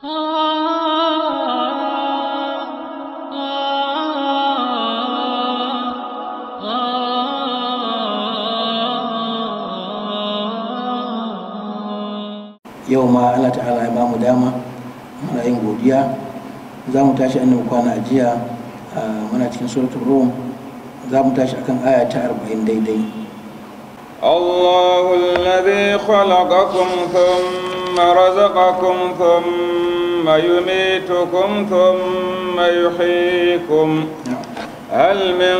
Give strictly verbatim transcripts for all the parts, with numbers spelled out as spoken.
yau ma Allah ta'ala ya bamu dama muna yin godiya. Za mu tashi annabi kwana a jiya muna cikin suratul rum, za mu tashi akan aya ta arba'in daidai. Allahu alladhi khalaqakum thumma razaqakum thumma yumitukum thumma yuhyikum hal min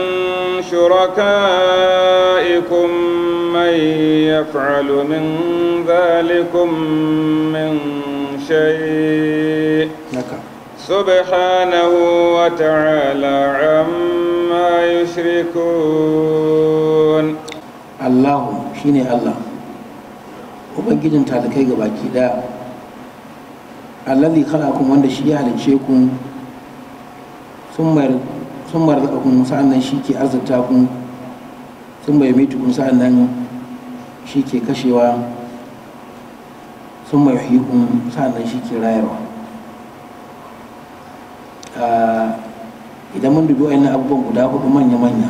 shurakaikum man yaf'alu min dhalikum min shay' subhanahu wa ta'ala amma yushrikun. Allahu shine Allah, ubangijin talakai ga baki daya. Allazi khalaqakum, wanda shi ya halice ku, sun marzaqakum, sa'annan shi ke arzata ku, sun mai mitukun, sa'annan shi ke kashewa, sun mai yuhyikum, sa'annan shi ke rayarwa. Idan mun dubi wa'annan abubuwan guda hudu manya-manya,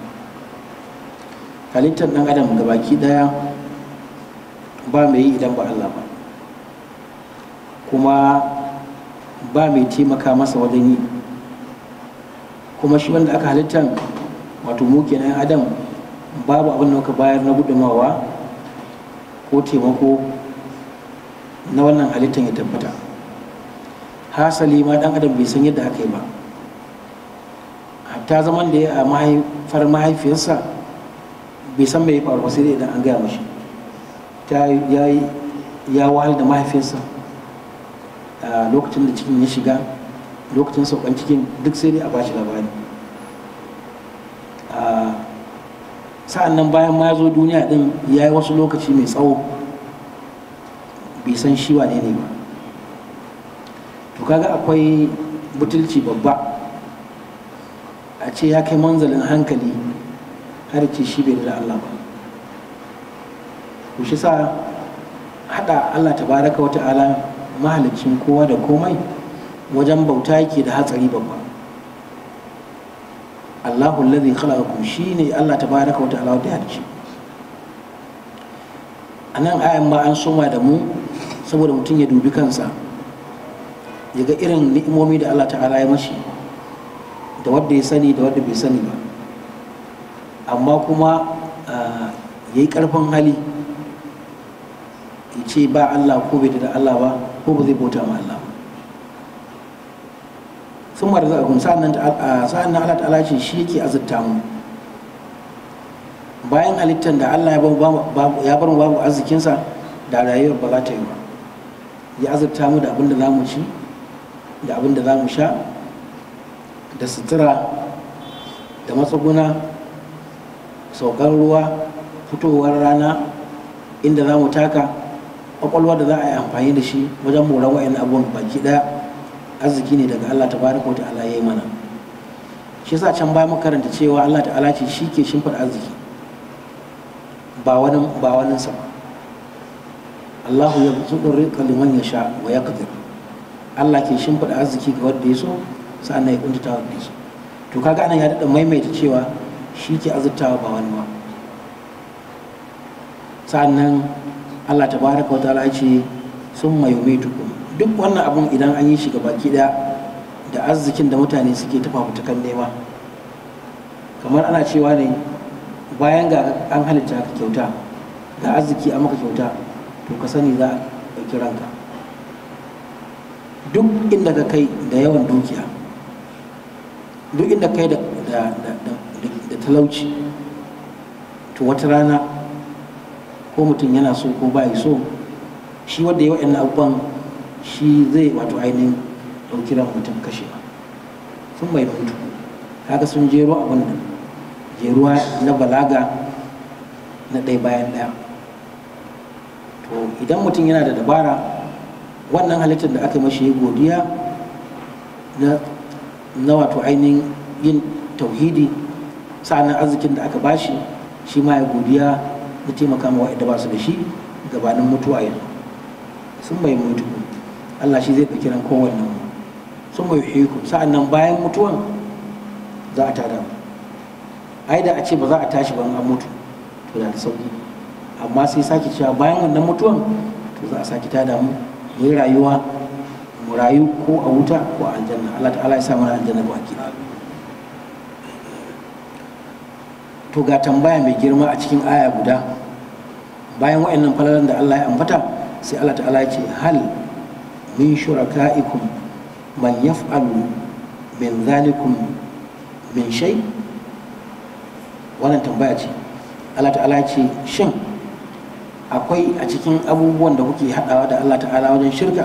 halittar ɗan adam gabaki ɗaya ba mai yi idan ba Allah ba, kuma ba mai taimaka masa wajen yi. Kuma shi wanda aka halittar, wato mu kenan adam, babu abin da muka bayar na gudumawa ko taimako na wannan halittar ya tabbata. Hasali ma ɗan adam bai san yadda aka yi ba, hatta zaman da ya a mahaifar mahaifiyarsa bai san mai faru sai dai idan an gaya mashi. Ta ya wahal da mahaifiyarsa a lokacin da cikin ya shiga, lokacin saukan cikin, duk sai dai a bashi labari. Sa'an nan bayan ma ya zo duniya din ya yi wasu lokaci mai tsawo bai san shi wane ne ba. To kaga akwai butulci babba a ce ya kai manzalin hankali har ce shi bai da Allah ba. Ku shi sa hada Allah tabaraka wa ta'ala mahalicin kowa da komai wajen bauta yake da hatsari babba. Allahu alladhi khalaqakum, shine Allah tabaraka wa ta'ala wanda ya halicce. Anan ayan ma an soma da mu saboda mutum ya dubi kansa ya ga irin ni'imomi da Allah ta'ala ya mashi, da wanda ya sani da wanda bai sani ba, amma kuma ya yi ƙarfin hali ya ce ba Allah ko bai da Allah ba, ko ba zai bauta ma Allah ba. Sun mara za a kun sa'an nan Allah ta'ala ce shi yake azurta mu bayan halittar da Allah ya bar mu babu arzikinsa, da rayuwar ba za ta yi ba. Ya azurta mu da abin da za mu ci, da abin da za mu sha, da sutura, da matsuguna, saukar ruwa, fitowar rana, inda za mu taka, kwakwalwa da za a yi amfani da shi wajen moran wa'in abubuwan baki daya arziki ne daga Allah tabaraka wa ta'ala ya yi mana. Shi yasa can bayan makaranta cewa Allah ta'ala ce shi ke shimfiɗa arziki ba wani ba wani sa ba. Allahu yabsutu rizqa liman yasha wa yaqdir. Allah ke shimfiɗa arziki ga wanda ya so, sa'annan ya kuntata wanda ya so. To kaga anan ya daɗa maimaita cewa shi ke azurtawa ba wani ba. Sa'annan Allah tabaraka wa ta'ala ce summa yumitukum. Duk wannan abun idan an yi shi baki daya da arzikin da mutane suke tafa fitukan nema, kamar ana cewa ne bayan ga an halitta ka kyauta, ga arziki an maka kyauta, to ka sani za a ɗauki ranka. Duk inda ka kai da yawan dukiya, duk inda kai da talauci, to wata rana ko mutum yana so ko ba so, shi wanda ya wa'in abubuwan shi zai wato ainihin ɗauki ran mutum kashewa. Sun mai mutu kaga sun jero abin da jeruwa na balaga na ɗaya bayan ɗaya. To idan mutum yana da dabara, wannan halittar da aka mashi ya godiya na wato ainihin yin tauhidi, sa'annan arzikin da aka bashi shi ma ya godiya da taimaka ma wa'anda ba su da shi gabanin mutuwa yanzu. Sun mai mutu Allah shi zai ɗauki ran kowanne mu sun mai yuhiku sa'annan bayan mutuwan za a tada mu ai da a ce ba za a tashi ban an mutu to da sauki amma sai sake cewa bayan wannan mutuwan to za a sake tada mu mu yi rayuwa mu rayu ko a wuta ko a aljanna Allah ta'ala ya sa mana aljanna ba ki to ga tambaya mai girma a cikin aya guda bayan wa'annan falalan da Allah ya ambata sai Allah ta'ala ya ce hal min shuraka'ikum man yaf'alu min zalikum min shay wannan tambaya ce Allah ta'ala ya ce shin akwai a cikin abubuwan da kuke haɗawa da Allah ta'ala wajen shirka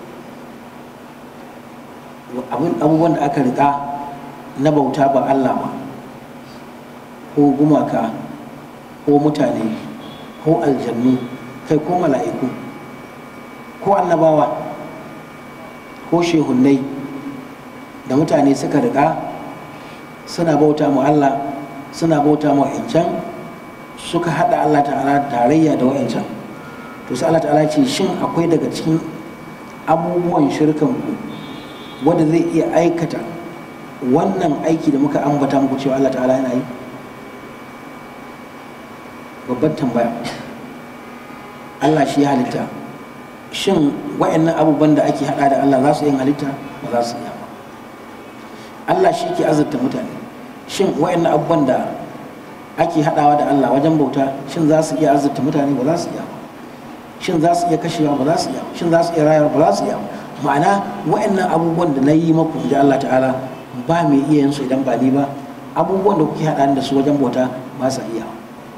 abubuwan da aka riƙa na bauta ba Allah ba ko gumaka ko mutane ko aljannu kai ko mala'iku ko annabawa ko shehunnai da mutane suka riƙa suna bauta mu Allah suna bauta mu wa'incan suka haɗa Allah ta'ala tarayya da wa'incan to sai Allah ta'ala ce shin akwai daga cikin abubuwan shirkan ku wanda zai iya aikata wannan aiki da muka ambata muku cewa Allah ta'ala yana yi babbar tambaya Allah shi ya halitta shin wa'annan abubuwan da ake hada da Allah za su yi halitta ba za su iya ba Allah shi ke azurta mutane shin wa'annan abubuwan da ake hadawa da Allah wajen bauta shin za su iya azurta mutane ba za su iya ba shin za su iya kashewa ba za su iya ba shin za su iya rayuwa ba za su iya ba ma'ana wa'annan abubuwan da na yi maku da Allah ta'ala ba mai iya yin su idan ba ni ba abubuwan da kuke hada da su wajen bauta ba sa iya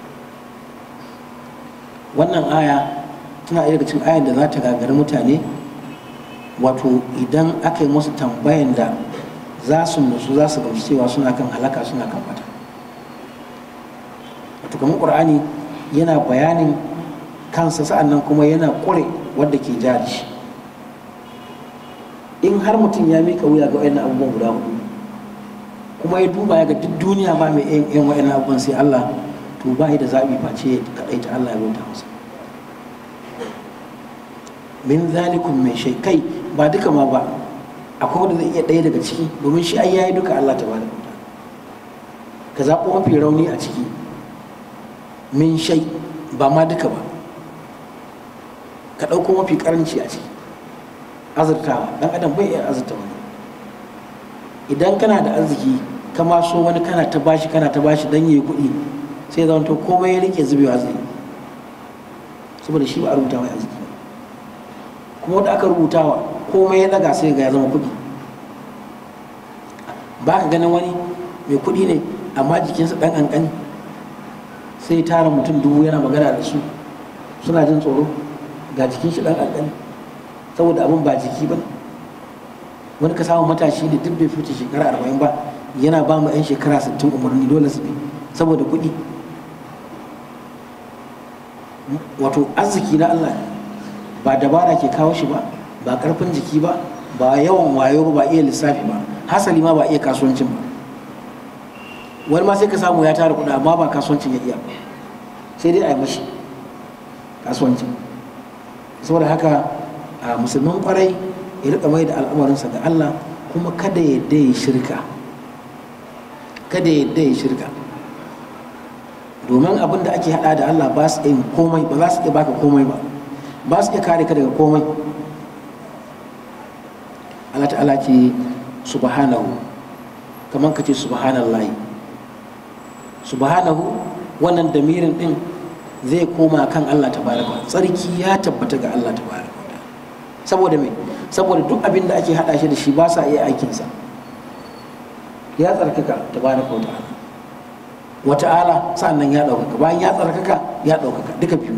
wannan aya tana daga cikin ayan da za ta gagari mutane wato idan aka yi musu tambayan da za su nusu za su gamsu cewa suna kan halaka suna kan bata wato kamar ƙur'ani yana bayanin kansa sa'annan kuma yana ƙure wadda ke jari shi in har mutum ya mika wuya ga wayannan abubuwan guda hudu kuma ya duba ya ga duk duniya ba mai yin wayannan abubuwan sai Allah to ba da zaɓi face kaɗai ta Allah ya bauta masa min zalikum mai shai kai ba duka ma ba akwai wanda zai iya ɗaya daga ciki domin shi ai yayi duka Allah ta bada bauta ka zaɓo mafi rauni a ciki min shai ba ma duka ba ka ɗauko mafi ƙaranci a ciki azurtawa ɗan adam bai iya azurta wani idan kana da arziki kama so wani kana ta bashi kana ta bashi dan yayi kuɗi sai zama to komai ya rike zubewa zai saboda shi ba a rubuta mai arziki kuma wanda aka rubutawa komai ya daga sai ga ya zama kuɗi ba ka ganin wani mai kuɗi ne amma jikinsa ɗan ƙanƙani sai ya tara mutum dubu yana magana da su suna jin tsoro ga jikin shi ɗan ƙanƙani saboda abin ba jiki ba wani ka samu matashi da duk bai fice shekara arba'in ba yana ba mu 'yan shekara sittin umarni dole su bi saboda kuɗi wato arziki na Allah ba dabara ke kawo shi ba ba karfin jiki ba ba yawan wayo ba iya lissafi ba hasali ma ba iya kasuwancin ba wani ma sai ka samu ya tara kuɗi amma ba kasuwancin ya iya sai dai a yi mashi kasuwancin saboda haka a musulmin kwarai ya rika mai da al'amarinsa ga Allah kuma kada ya dai shirka kada ya dai shirka domin abin da ake hada da Allah ba su yin komai ba za su iya baka komai ba ba su iya kare ka daga komai Allah ta'ala ce subhanahu kamar ka ce subhanallahi subhanahu wannan damirin din zai koma kan Allah tabaraka tsarki ya tabbata ga Allah tabaraka saboda me saboda duk abin da ake hada shi da shi ba sa iya aikinsa ya tsarkaka tabaraka wa ta'ala wa ta'ala sannan ya ɗaukaka bayan ya tsarkaka ya ɗaukaka duka biyu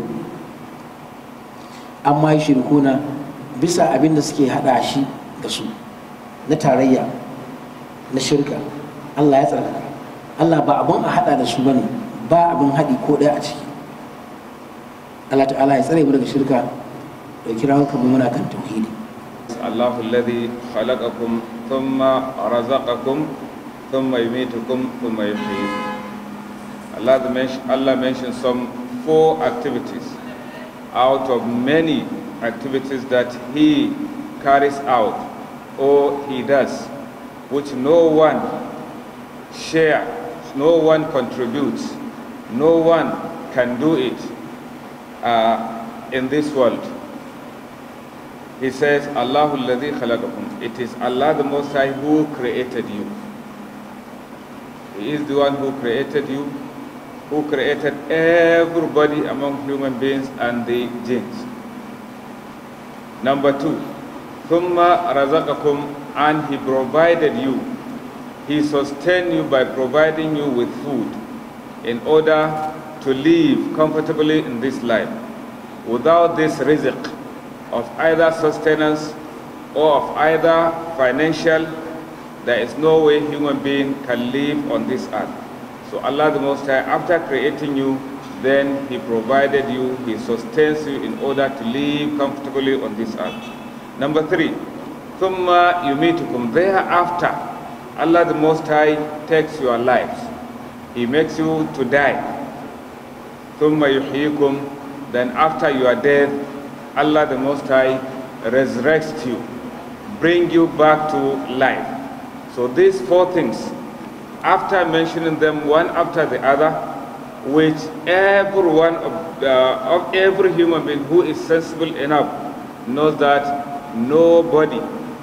amma yi shirkuna bisa abin da suke hada shi da su na tarayya na shirka Allah ya tsarkaka Allah ba abin a hada da su bane ba abin haɗi ko ɗaya a ciki Allah ta'ala ya tsare mu daga shirka da kira kamar muna kan tauhidi Allahu alladhi khalaqakum thumma razaqakum thumma yumitukum thumma yuhyikum. Allah, Allah mentioned some four activities out of many activities that He carries out or he does, which no one shares, no one contributes, no one can do it uh, in this world. He says, Allahu alladhi khalaqakum. It is Allah the Most High who created you. He is the one who created you, who created everybody among human beings and the jinns. Number two, thumma razaqakum, and He provided you. He sustained you by providing you with food in order to live comfortably in this life. Without this rizq of either sustenance or of either financial, there is no way human being can live on this earth. So Allah the Most High, after creating you, then He provided you, He sustains you in order to live comfortably on this earth. Number three, thumma yumitukum. Thereafter, Allah the Most High takes your lives. He makes you to die. Thumma yuhyikum. Then after your death, Allah the Most High resurrects you, bring you back to life. So these four things, after mentioning them one after the other, which every one of, uh, of every human being who is sensible enough knows that nobody,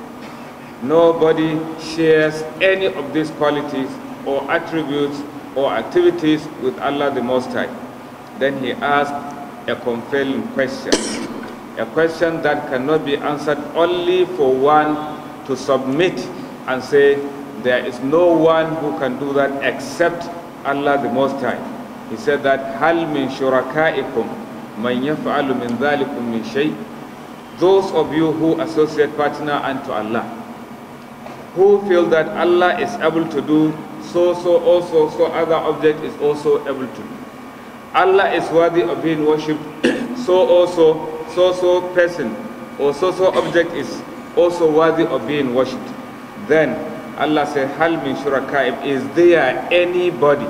nobody shares any of these qualities or attributes or activities with Allah the Most High. Then he asked a compelling question, a question that cannot be answered only for one to submit and say, there is no one who can do that except Allah the Most High. He said that, هَلْ مِن شُرَكَائِكُمْ مَنْ يَفْعَلُ مِنْ ذَلِكُمْ مِنْ شَيْءٍ. Those of you who associate partner unto Allah, who feel that Allah is able to do so, so, also, so other object is also able to do. Allah is worthy of being worshipped, so also, so, so person, or so, so object is also worthy of being worshipped. Then Allah said, Hal min shurakaib, is there anybody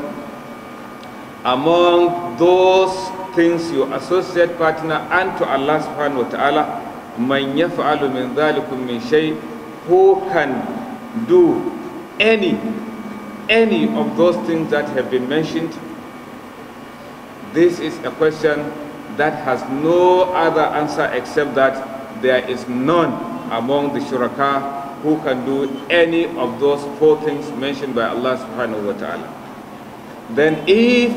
among those things you associate partner unto Allah subhanahu wa ta'ala, man yaf'alu min dhalikum min shay, who can do any, any of those things that have been mentioned? This is a question that has no other answer except that there is none among the shuraka who can do any of those four things mentioned by Allah subhanahu wa ta'ala. Then if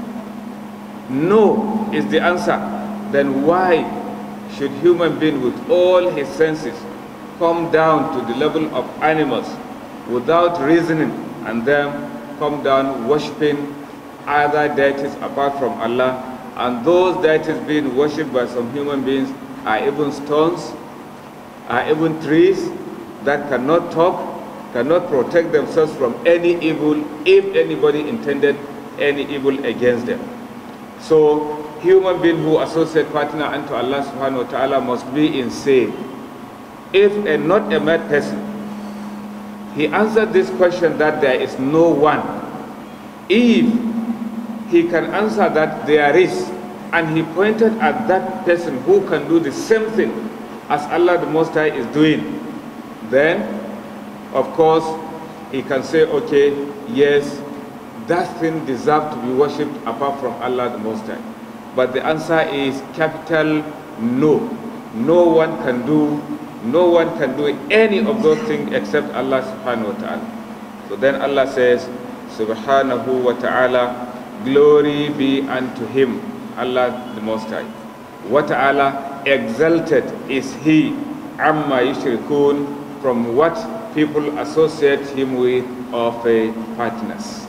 no is the answer, then why should human being with all his senses come down to the level of animals without reasoning and then come down worshipping other deities apart from Allah? And those deities being worshipped by some human beings are even stones, are even trees that cannot talk, cannot protect themselves from any evil if anybody intended any evil against them. So human being who associate partner unto Allah subhanahu wa ta'ala must be insane. If a not a mad person, he answered this question that there is no one. If he can answer that there is, and he pointed at that person who can do the same thing as Allah the Most High is doing, then of course he can say, okay, yes, that thing deserves to be worshipped apart from Allah the Most High. But the answer is capital no. No one can do, no one can do any of those things except Allah subhanahu wa ta'ala. So then Allah says, subhanahu wa ta'ala, glory be unto him, Allah the Most High. Wa ta'ala, exalted is he, amma yushrikun, from what people associate him with of a partners.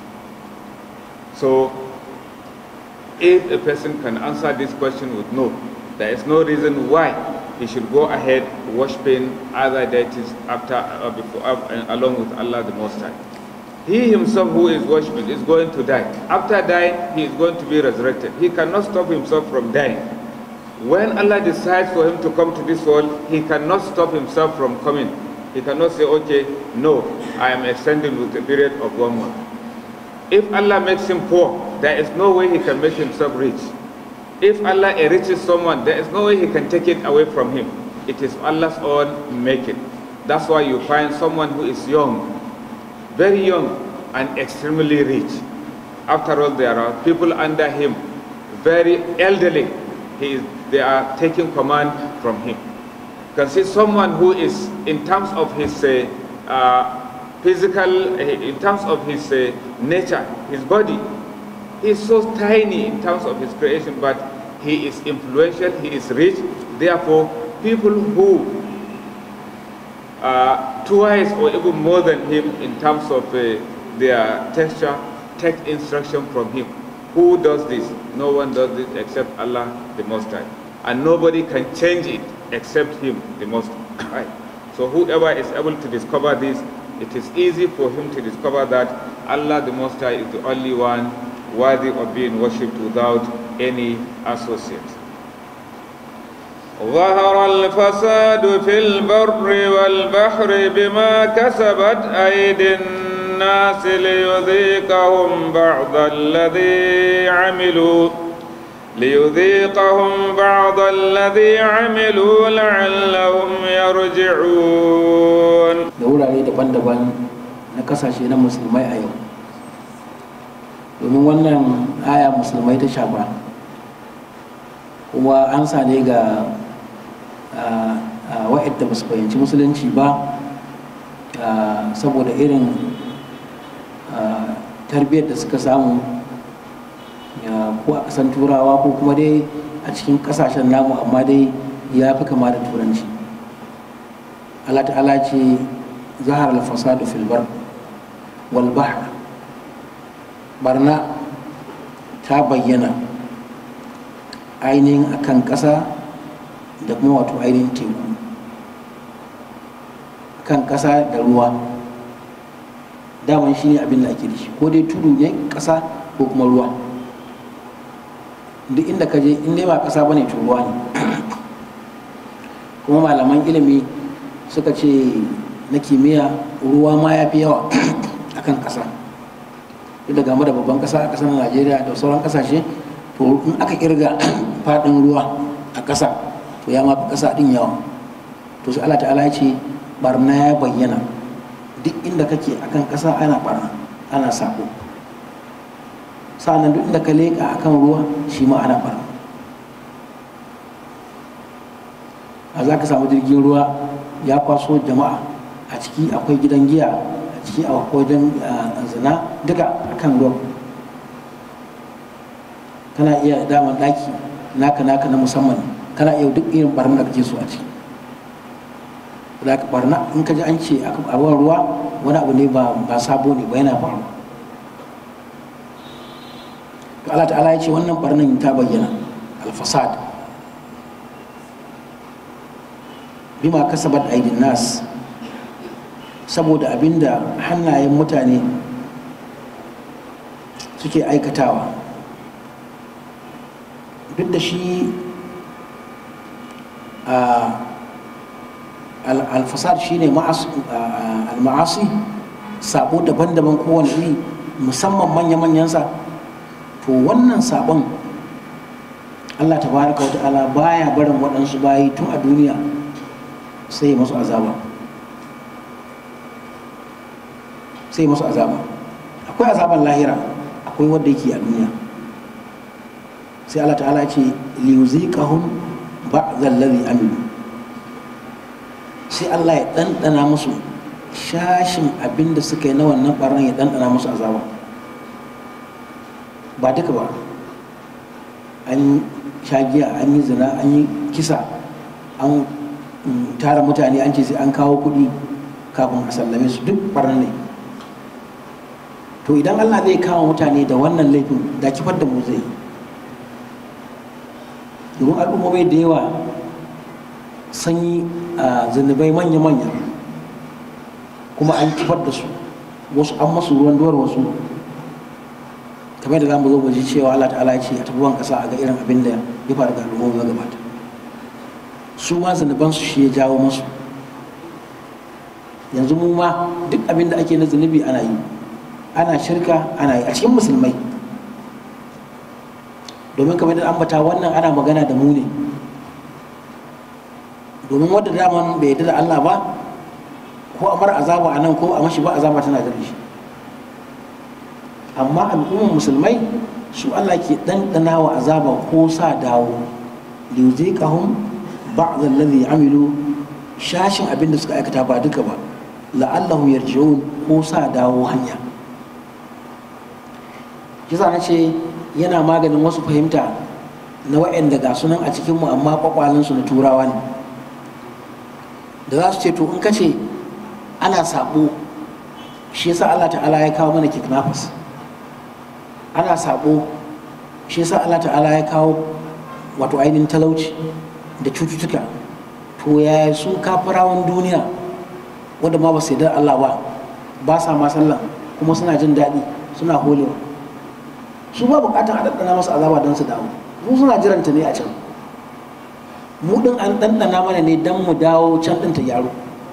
So if a person can answer this question with no, there is no reason why he should go ahead worshipping other deities after or before uh, along with Allah the Most High. He himself who is worshipping is going to die. After dying, he is going to be resurrected. He cannot stop himself from dying. When Allah decides for him to come to this world, he cannot stop himself from coming. He cannot say, okay, no, I am extending with a period of one month. If Allah makes him poor, there is no way he can make himself rich. If Allah enriches someone, there is no way he can take it away from him. It is Allah's own making. That's why you find someone who is young, very young, and extremely rich. After all, there are people under him, very elderly. He is, they are taking command from him. You can see someone who is, in terms of his uh, uh, physical, uh, in terms of his uh, nature, his body, he is so tiny in terms of his creation, but he is influential, he is rich. Therefore, people who uh, twice or even more than him in terms of uh, their texture take instruction from him. Who does this? No one does this except Allah the Most High. And nobody can change it except him the Most High. So whoever is able to discover this, it is easy for him to discover that Allah the Most High is the only one worthy of being worshipped without any associate. ظهر الفساد في البر والبحر بما كسبت أيدي الناس ليذيقهم بعض الذي عملوا ليذيقهم بعض الذي عملوا لعلهم يرجعون. da wurare daban-daban na kasashe na musulmai a yau, domin wannan aya musulmai ta shafa, kuma an sane ga wa'yanda ba su fahimci musulunci ba saboda irin tarbiyyar da suka samu ko a kasan turawa ko kuma dai a cikin kasashen namu, amma dai ya fi kama da turanci. Allah ta'ala ce zahar al-fasadu fil bar wal bahr, barna ta bayyana ainihin akan ƙasa da kuma wato ainihin teku, kan ƙasa da ruwa. Daman shi ne abin da ake da shi, ko dai tudu ne ƙasa ko kuma ruwa. Duk inda ka je in dai ba ƙasa bane to ruwa ne. Kuma malaman ilimi suka ce na kimiyya, ruwa ma ya fi yawa akan ƙasa. Duk da game da babban ƙasa a ƙasar Najeriya da sauran ƙasashe, to in aka kirga faɗin ruwa a ƙasa to ya mafi ƙasa ɗin yawa. To sai Allah ta'ala ya ce barna ya bayyana duk inda kake akan ƙasa, ana barna, ana sako. Sa'annan duk inda ka leƙa akan ruwa shi ma ana barna. A za ka samu jirgin ruwa ya kwaso jama'a, a ciki akwai gidan giya, a ciki akwai wajen zina, duka akan ruwa. Kana iya daman ɗaki naka naka na musamman, kana iya duk irin barna da kake so a ciki. Da ka barna in ka ji an ce a ruwa wani abu ne ba sabo ne ba, yana faru. To Allah ta'ala ya ce wannan barnan ta bayyana, al-fasad bima kasabat aidin nas, saboda abinda hannayen mutane suke aikatawa. Duk da shi al-fasad shine al-ma'asi, sabo daban-daban kowane iri, musamman manya-manyansa. To wannan sabon Allah tabaraka wa ta'ala baya barin waɗansu bayi tun a duniya sai masu azaba, sai masu azaba. Akwai azaban lahira, akwai wanda yake a duniya. Sai Allah ta'ala ce liyuziqahum ba'dhal ladhi amilu, sai Allah ya ɗanɗana musu shashin abinda suka yi na wannan ɓarnan, ya ɗanɗana musu azaba. Ba duka ba, an sha giya, an yi zina, an yi kisa, an tara mutane, an ce sai an kawo kuɗi kafin a sallame su, duk ɓarnan ne. To idan Allah zai kama mutane da wannan laifin, da kifar da mu zai yi. Domin al'ummomi da yawa sun yi zunubai manya-manya, kuma an kifar da su, wasu an masu ruwan duwar wasu. Kamar da za mu zo mu ji cewa Allah ta'ala ya ce a tabuwan ƙasa a ga irin abin da ya faru ga al'ummomi na gabata. Su ma zunubansu shi ya jawo masu. Yanzu mu ma duk abin da ake na zunubi ana yi, ana shirka ana yi a cikin musulmai. Domin kamar da ambata wannan ana magana da mu ne, domin wadda daman bai yarda da Allah ba ko a mara azaba a nan ko a mashi ba azaba tana gare shi. Amma al'ummar musulmai su Allah ke ɗanɗana wa azaba ko sa dawo liyuziqahum ba'd alladhi amilu, shashin abin da suka aikata ba duka ba, la'allahum yarji'un ko sa dawo hanya. kisa na ce yana maganin wasu fahimta na wa'anda ga sunan a cikinmu amma kwakwalinsu na turawa ne, da za su ce to in ka ce ana sabo shi yasa Allah ta'ala ya kawo mana kidnappers, ana sabo shi yasa Allah ta'ala ya kawo wato ainihin talauci da cututtuka, to ya su kafirawan duniya wanda ma ba su yarda Allah ba ba sa ma sallah kuma suna jin daɗi suna holewa, su ba bukatar a ɗanɗana masu azaba don su dawo, mu suna jiranta ne a can, mu ɗin an ɗanɗana mana ne don mu dawo can ɗin ta gyaro.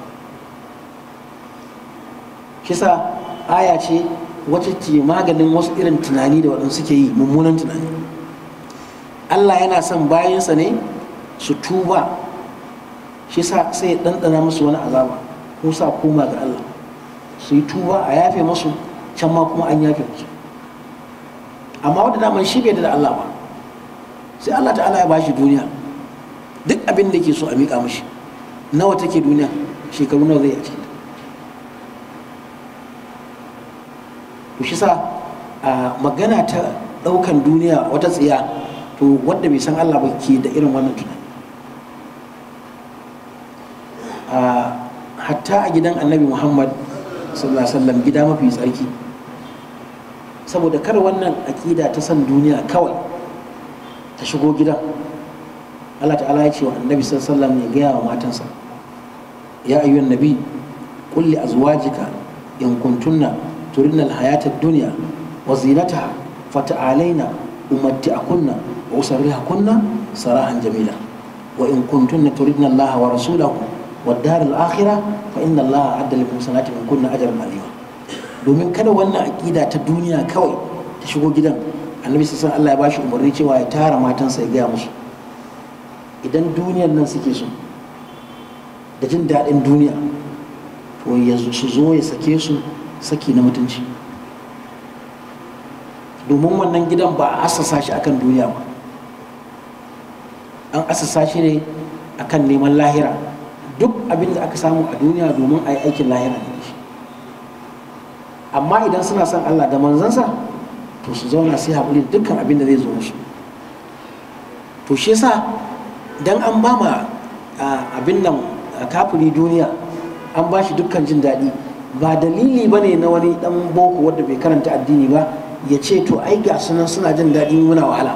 Kisa aya ce wacce ce maganin wasu irin tunani da waɗansu suke yi mummunan tunani. Allah yana son bayansa ne su tuba, shi sa sai ya ɗanɗana musu wani azaba ko sa koma ga Allah su yi tuba a yafe musu, can ma kuma an yafe musu. Amma wadda daman shi bai da Allah ba, sai Allah ta'ala ya bashi duniya duk abin da yake so a miƙa mashi. Nawa take duniya, shekaru nawa zai a cikin to shi sa magana ta ɗaukan duniya wata tsiya, to wadda bai san Allah ba ke da irin wannan tunani. Hatta a gidan annabi Muhammad sallallahu alaihi wasallam, gida mafi tsarki, saboda kar wannan aƙida ta san duniya kawai ta shigo gidan, Allah ta'ala ya ce wa annabi sallallahu alaihi wasallam ya gaya wa matansa, ya ayyuhan nabi qul li azwajika in kuntunna turidna al-hayata ad-dunya wa zinataha fata'alaina umatti'akunna wa usarrihakunna sarahan jamila wa in kuntunna turidna Allah wa rasulahu wad-dar al-akhirah fa inna Allah a'adda lil muhsanati minkunna ajran 'azima. Domin kada wannan aƙida ta duniya kawai ta shigo gidan, annabi sallallahu alaihi wasallam Allah ya bashi umarni cewa ya tara matansa ya gaya musu idan duniyar nan suke so da jin daɗin duniya, to yanzu su zo ya sake su saki na mutunci, domin wannan gidan ba a asasa shi akan duniya ba, an asasa shi ne akan neman lahira. Duk abin da aka samu a duniya domin a yi aikin lahira ne shi. Amma idan suna son Allah da manzansa, to su zauna sai haƙuri dukkan abin da zai zo musu. To shi yasa dan an ba ma abin nan kafiri duniya, an ba shi dukkan jin daɗi, ba dalili ba ne na wani ɗan boko wadda bai karanta addini ba ya ce to ai ga sunan suna jin daɗi muna wahala.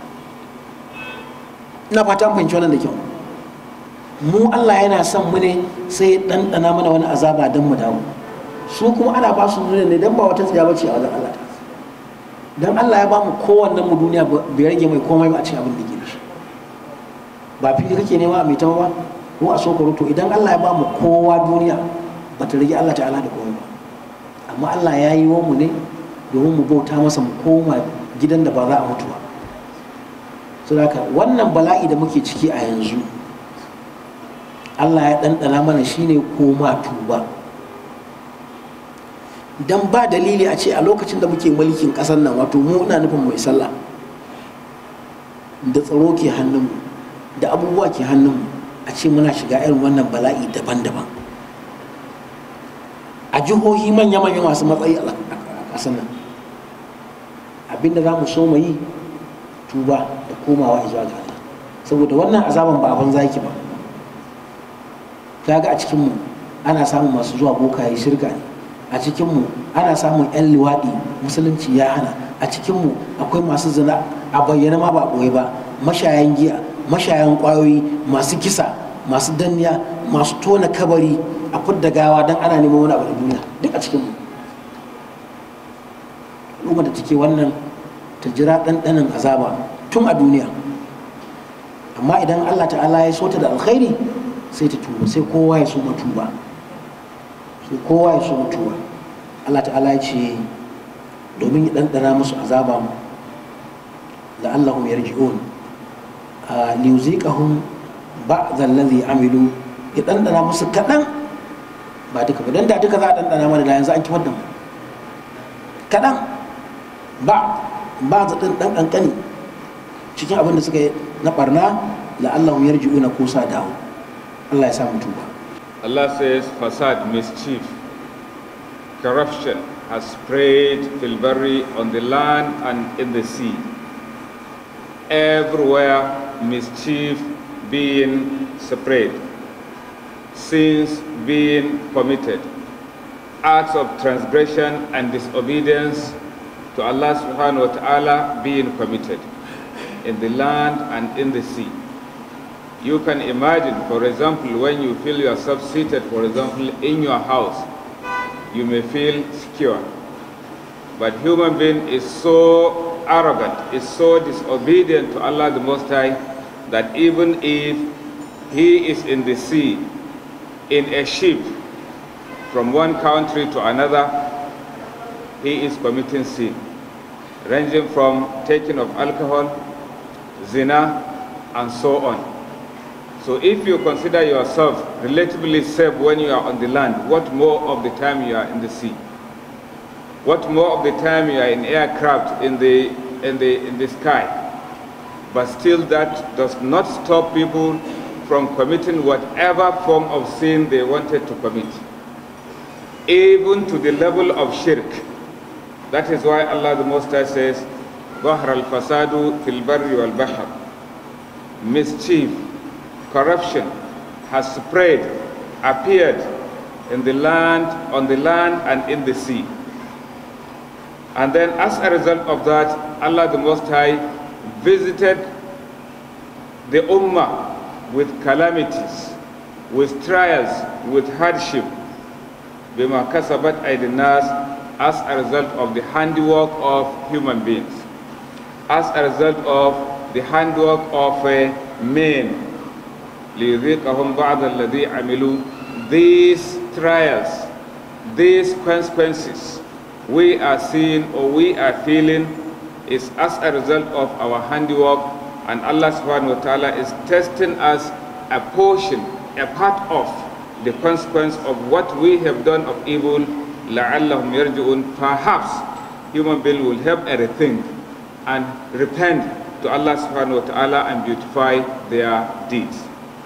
Ina fata an fahimci wannan da kyau. Mu Allah yana son mu ne sai ya ɗanɗana mana wani azaba don mu dawo, su kuma ana ba su duniya ne don ba wata tsiya bace a wajen Allah ta. Don Allah ya ba mu kowannen mu duniya bai rage mai komai ba a cikin abin da ke da shi. Ba fili kake nema a mai ba ko a sokoro, to idan Allah ya ba mu kowa duniya ba ta rage Allah ta'ala da komai ba. Amma Allah ya yi wa mu ne domin mu bauta masa, mu koma gidan da ba za a mutu ba. Saboda wannan bala'i da muke ciki a yanzu, Allah ya ɗanɗana mana shine koma tuba. Dan ba dalili a ce a lokacin da muke mulkin ƙasar nan, wato mu ina nufin mai sallah da tsaro ke hannunmu da abubuwa ke hannunmu, a ce muna shiga irin wannan bala'i daban-daban a jihohi manya-manya masu matsayi a ƙasar nan. Abinda za mu so mu yi tuba da komawa zuwa ga Allah, saboda wannan azaban ba abin zaki ba. Kaga a cikinmu ana samun masu zuwa bokaye shirka ne, a cikinmu ana samun 'yan liwaɗi musulunci ya hana, a cikinmu akwai masu zina a bayyana ma ba ɓoye ba, mashayan giya, mashayan ƙwayoyi, masu kisa, masu danniya, masu tona kabari a fidda gawa don ana neman wani abu da duniya, duk a cikinmu. Al'umma da take wannan ta jira ɗanɗanin azaba tun a duniya, amma idan Allah ta'ala ya so ta da alkhairi sai ta tuba, sai kowa ya so tuba, sai kowa ya so tuba. Allah ta'ala ya ce domin ya ɗanɗana musu azaba la'allahum yarji'un, liyuziqahum ba'd alladhi amilu, ya dandana musu kadan ba duka ba, dan da duka za a dandana mana da yanzu an kifar da mu kadan. ba ba za din dan kankani cikin abin da suka yi na barna, la'allahum yarji'una ko sa dawo. Allah ya sa mu tuba. Allah says fasad, mischief, corruption has spread fil barri, on the land and in the sea. Everywhere mischief being spread, sins being committed, acts of transgression and disobedience to Allah subhanahu wa ta'ala being committed in the land and in the sea. You can imagine, for example, when you feel yourself seated, for example, in your house, you may feel secure. But human being is so arrogant, is so disobedient to Allah the Most High, that even if he is in the sea, in a ship, from one country to another, he is committing sin, ranging from taking of alcohol, zina, and so on. So if you consider yourself relatively safe when you are on the land, what more of the time you are in the sea? What more of the time you are in aircraft in the, in the, in the sky? But still that does not stop people from committing whatever form of sin they wanted to commit, even to the level of shirk. That is why Allah the Most High says, ظَهْرَ الْفَسَادُ فِي الْبَرِّ وَالْبَحْرِ. Mischief, corruption has spread, appeared in the land, on the land and in the sea. And then as a result of that, Allah the Most High visited the Ummah with calamities, with trials, with hardship, بِمَا كَسَبَتْ أَيْدِي النَّاسِ, as a result of the handiwork of human beings, as a result of the handwork of uh, men. لِيُذِيقَهُمْ بَعْضَ الَّذِي عَمِلُوا. These trials, these consequences we are seeing or we are feeling is as a result of our handiwork, and Allah subhanahu wa ta'ala is testing us a portion, a part of the consequence of what we have done of evil. لَعَلَّهُمْ يَرْجِعُونَ. Perhaps human beings will have a rethink and repent to Allah subhanahu wa ta'ala and beautify their deeds.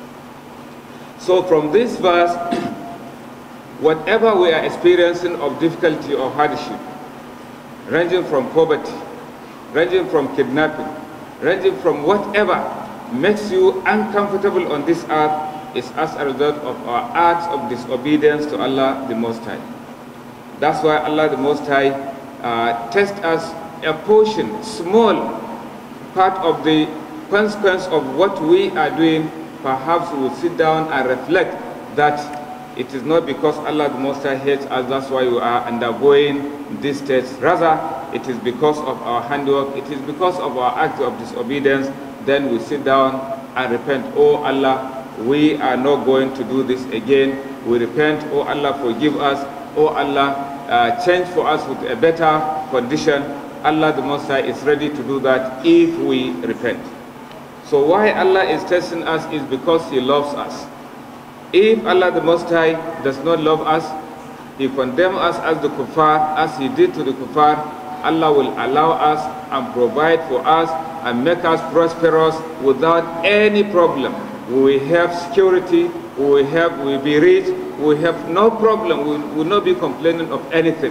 So from this verse, whatever we are experiencing of difficulty or hardship, ranging from poverty, ranging from kidnapping, ranging from whatever makes you uncomfortable on this earth, is as a result of our acts of disobedience to Allah the Most High. That's why Allah the Most High uh, tests us a portion, small part of the consequence of what we are doing. Perhaps we will sit down and reflect that it is not because Allah the Most High hates us, that's why we are undergoing these tests. Rather, it is because of our handwork, it is because of our act of disobedience. Then we sit down and repent. Oh Allah, we are not going to do this again. We repent. Oh Allah, forgive us. Oh Allah, uh, change for us with a better condition. Allah the Most High is ready to do that if we repent. So why Allah is testing us is because He loves us. If Allah the Most High does not love us, He condemns us as the kuffar, as He did to the kuffar, Allah will allow us and provide for us and make us prosperous without any problem. We will have security, we will have, we will be rich, we will have no problem, we will not be complaining of anything.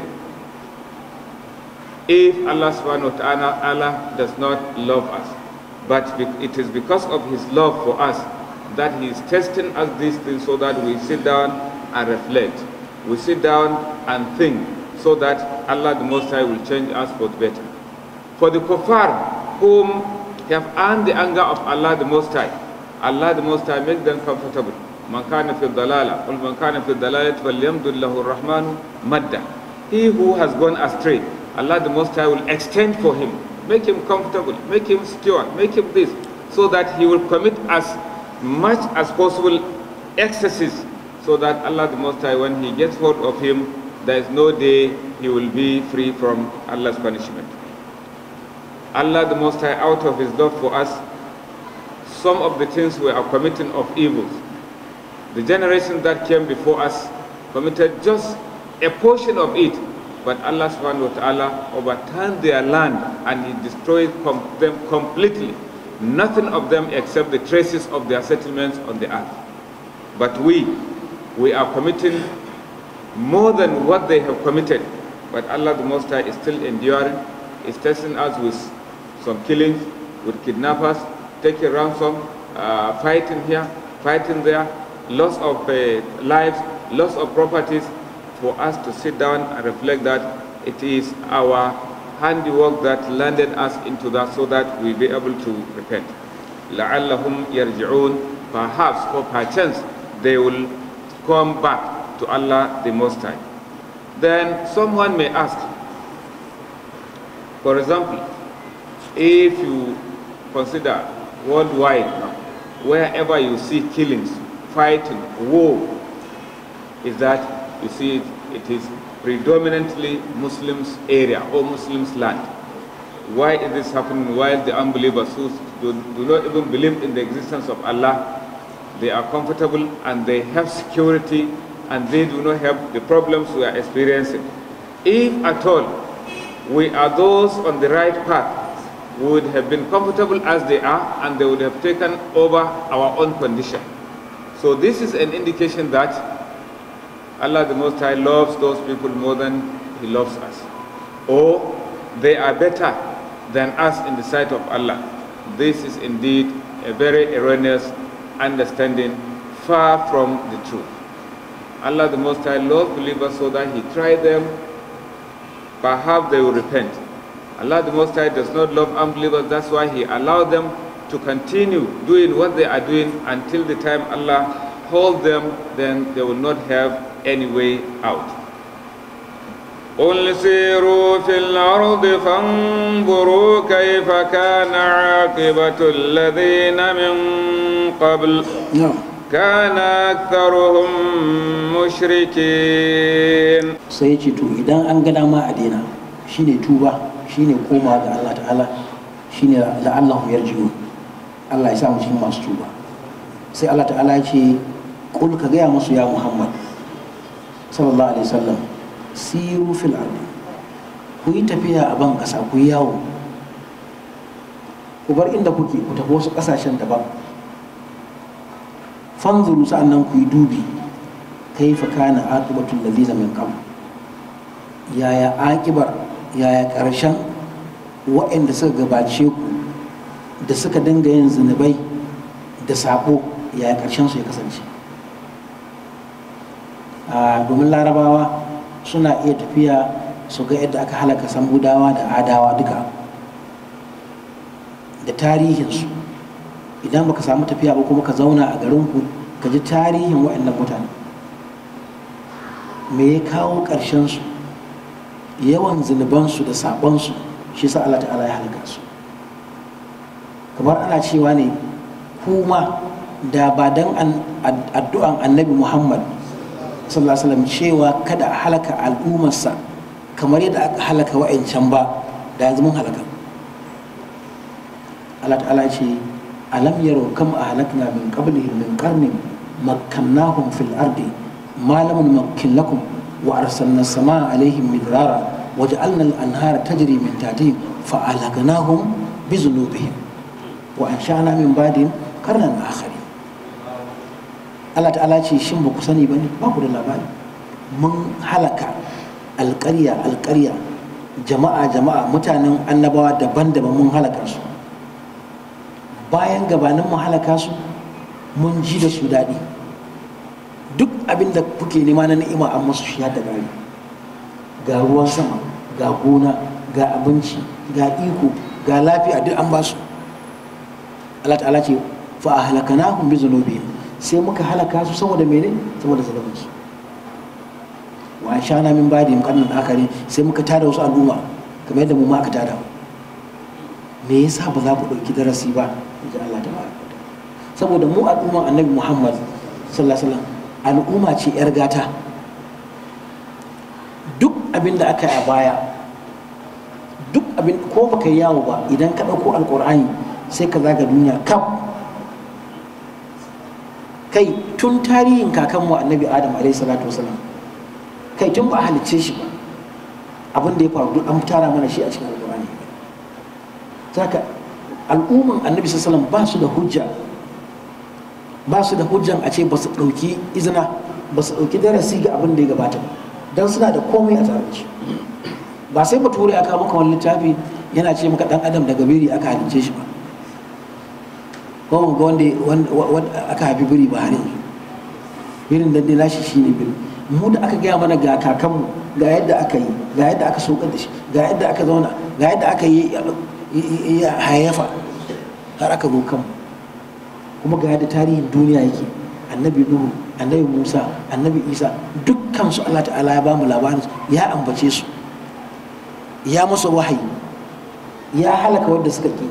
If Allah subhanahu wa ta'ala Allah does not love us. But it is because of His love for us that He is testing us these things, so that we sit down and reflect. We sit down and think, so that Allah the Most High will change us for the better. For the kuffar whom have earned the anger of Allah the Most High, Allah the Most High makes them comfortable. Man kana fi dalala, qul man kana fi dalalati falyamdud lahu ar-rahmanu madda. He who has gone astray, Allah the Most High will extend for him, make him comfortable, make him secure, make him this, so that he will commit as much as possible excesses, so that Allah the Most High, when He gets hold of him, there is no day he will be free from Allah's punishment. Allah the Most High, out of His love for us, some of the things we are committing of evils. The generation that came before us committed just a portion of it, but Allah subhanahu wa ta'ala overturned their land and He destroyed com them completely. Nothing of them except the traces of their settlements on the earth. But we, we are committing more than what they have committed. But Allah the Most High is still enduring, is testing us with some killings, with kidnappers, taking ransom, uh, fighting here, fighting there, loss of uh, lives, loss of properties, for us to sit down and reflect that it is our handiwork that landed us into that, so that we be able to repent. لَعَلَّهُمْ يَرْجِعُونَ, perhaps or perchance they will come back to Allah the Most High. Then someone may ask, for example, if you consider worldwide, wherever you see killings, fighting, war, is that you see it, it is predominantly Muslims area or Muslims land. Why is this happening while the unbelievers who do, do not even believe in the existence of Allah, they are comfortable and they have security and they do not have the problems we are experiencing? If at all we are those on the right path, we would have been comfortable as they are and they would have taken over our own condition. So this is an indication that Allah the Most High loves those people more than He loves us, or they are better than us in the sight of Allah. This is indeed a very erroneous understanding, far from the truth. Allah the Most High loves believers so that He tried them, perhaps they will repent. Allah the Most High does not love unbelievers, that's why He allowed them to continue doing what they are doing until the time Allah hold them, then they will not have any way out. قل سيروا في الأرض فانظروا كيف كان عاقبة الذين من قبل كان أكثرهم مشركين. sai ce to idan an gada ma a daina, shine tuba, shine koma ga Allah ta'ala, shine la'allahu yarji'un. Allah ya sa mu cikin masu tuba. Sai Allah ta'ala ya ce kul ka gaya musu ya Muhammad sallallahu alaihi wasallam, siru fil ardi, ku yi tafiya a ban kasa, ku yi yawo, ku bar inda kuke, ku tafi wasu kasashen daban. Fanzuru, sa'annan ku yi dubi, kaifa kana aqibatul ladina min qabl, yaya aqibar, yaya karshen waɗanda suka gabace ku da suka dinga yin zunubai da sabo, yaya karshen su ya kasance. Domin larabawa suna iya tafiya su ga yadda aka halaka samudawa da adawa duka da tarihinsu. Idan baka samu tafiya ba kuma ka zauna a garinku ka ji tarihin waɗannan mutane, me ya kawo ƙarshensu, yawan zunubansu da saɓonsu, shi sa Allah ta'ala ya halaka su. Kamar ana cewa ne kuma da ba dan addu'an annabi Muhammad sallallahu alaihi wasallam cewa kada a halaka al'ummarsa kamar yadda aka halaka wa'ancan ba, da yanzu mun halaka. Allah ta'ala ce alam yaro kam ahlakna min qablihim min qarnin makkannahum fil ardi ma lam numakkin lakum wa arsalna as-samaa alaihim midrara waja'alna al-anhara tajri min tahtihim fa ahlaknahum bi dhunubihim wa ansha'na min ba'dihim qarnan akharin. Allah ta'ala ce shin ba ku sani ba ne, ba ku da labari, mun halaka alƙarya alƙarya, jama'a jama'a, mutanen annabawa daban-daban mun halaka su. Bayan gabanin mu halaka su mun ji da su daɗi, duk abin da kuke nema na ni'ima an masu shi da gari, ga ruwan sama, ga gona, ga abinci, ga iko, ga lafiya, duk an ba su. Allah ta'ala ce fa ahlakanahum bi dhunubihim, sai muka halaka su saboda mene, saboda zalunci. wa shana min ba'dihim qarnan akharin, sai muka tada wasu al'umma kamar yadda mu ma aka tada. Me yasa ba za ku ɗauki darasi ba da Allah ta baraka? Saboda mu al'umma annabi Muhammad sallallahu alaihi wasallam al'umma ce yar gata. Duk abin da aka yi a baya, duk abin ko baka yi yawo ba, idan ka ɗauko alƙur'ani sai ka zaga duniya kaf kai tun tarihin kakanmu annabi adam alaihi salatu wasalam, kai tun ba a halicce shi ba abin da ya faru duk an tara mana shi a cikin alƙur'ani. Saka al'umman annabi sallallahu alaihi wasallam ba su da hujja ba su da hujjan a ce ba su ɗauki izina ba su ɗauki darasi ga abin da ya gabata ba, don suna da komai a tare da shi. Ba sai bature aka maka wani littafi yana ce maka dan adam daga biri aka halicce shi ba, ko ga wanda aka haifi biri ba har yanzu. Birin da dai shi shine biri. Mu da aka gaya mana ga kakanmu ga yadda aka yi, ga yadda aka saukar da shi, ga yadda aka zauna, ga yadda aka yi ya hayyafa har aka zo kanmu, kuma ga yadda tarihin duniya yake. Annabi Nuhu, annabi Musa, annabi Isa, dukkan su Allah ta'ala ya bamu labarin, ya ambace su, ya masa wahayi, ya halaka wanda suka ki.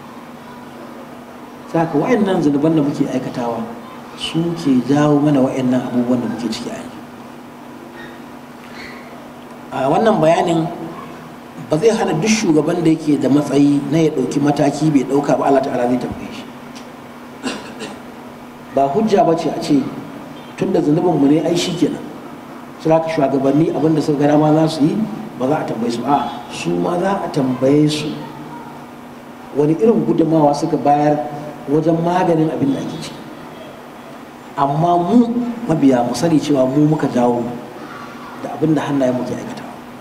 Saka wa'annan zunuban da muke aikatawa su ke jawo mana wa'annan abubuwan da muke ciki a yanzu. A wannan bayanin ba zai hana duk shugaban da yake da matsayi na ya ɗauki mataki bai ɗauka ba, Allah ta'ala zai tambaye shi. Ba hujja ba ce a ce tun da zunubin mu ne ai shi kenan su haka shugabanni abinda suka gada ma za su yi ba za a tambaye su, a su ma za a tambaye su wani irin gudunmawa suka bayar wajen maganin abin da ake ciki. Amma mu mabiya mu sani cewa mu muka jawo da abin da hannayen muke aikata.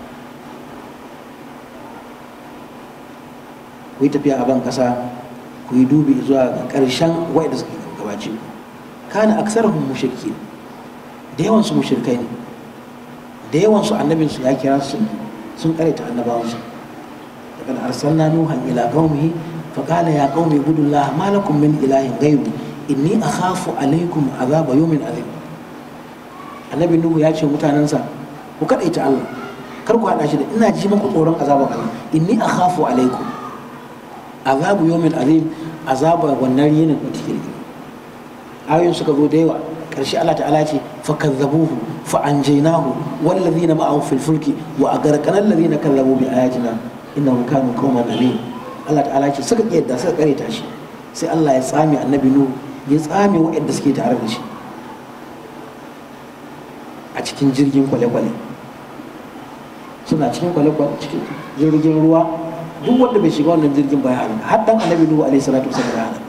Ku yi tafiya a ban kasa, ku yi dubi zuwa ga ƙarshen waɗanda suka gabace ku. Kana aksarhum mushrikin, da yawan su mushrikai ne, da yawan su annabin su ya kira su sun karanta annabawan su. Daga arsalna nuhan ila qaumihi fa qala ya qaumi ibudullaha ma lakum min ilahin ghayru inni akhafu alaykum azaba yawmin azim. Annabi Nuhu ya ce mutanansa ku kadaita Allah, kar ku hada shi da ina ji muku tsoron azabar Allah. Inni akhafu alaykum azabu yawmin azim, azaba wannan yinin da take. Ayoyin suka zo da yawa, karshe Allah ta'ala ce fa kazzabuhu fa anjaynahu wal ladina ma'ahu fil fulki wa aghraqna alladhina kazzabu bi ayatina innahum kanu qauman alim. Allah ta'ala ce suka kiyarda suka kareta shi, sai Allah ya tsame annabi Nuhu, ya tsame waɗanda suke tare da shi a cikin jirgin kwale-kwale. Suna cikin kwale-kwale cikin jirgin ruwa, duk wanda bai shiga wannan jirgin ba ya halaka, har dan annabi Nuhu alaihi salatu wasallam ya halaka.